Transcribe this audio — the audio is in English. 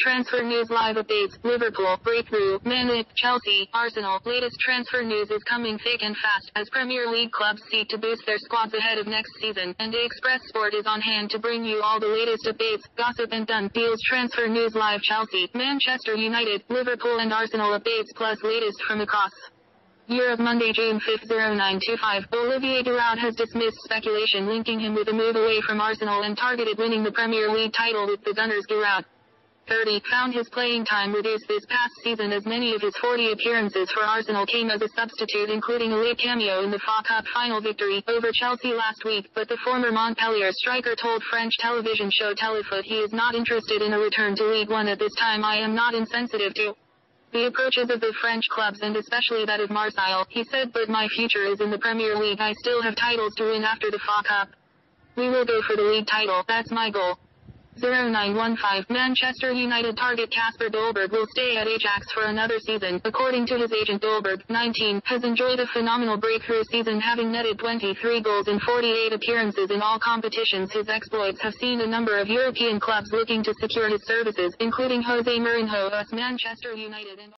transfer news live updates. Liverpool, breakthrough, Man U, Chelsea, Arsenal. Latest transfer news is coming thick and fast as Premier League clubs seek to boost their squads ahead of next season, and Express Sport is on hand to bring you all the latest updates, gossip and done deals. Transfer news live. Chelsea, Manchester United, Liverpool and Arsenal updates plus latest from across Europe. Monday, June 5, 0925. Olivier Giroud has dismissed speculation linking him with a move away from Arsenal and targeted winning the Premier League title with the Gunners. Giroud, 30, found his playing time reduced this past season as many of his 40 appearances for Arsenal came as a substitute, including a late cameo in the FA Cup final victory over Chelsea last week, but the former Montpellier striker told French television show Telefoot he is not interested in a return to League One at this time. I am not insensitive to the approaches of the French clubs and especially that of Marseille, he said, but my future is in the Premier League. I still have titles to win after the FA Cup. We will go for the league title, that's my goal. 0915. Manchester United target Kasper Dolberg will stay at Ajax for another season. According to his agent, Dolberg, 19, has enjoyed a phenomenal breakthrough season, having netted 23 goals in 48 appearances in all competitions. His exploits have seen a number of European clubs looking to secure his services, including Jose Mourinho of Manchester United and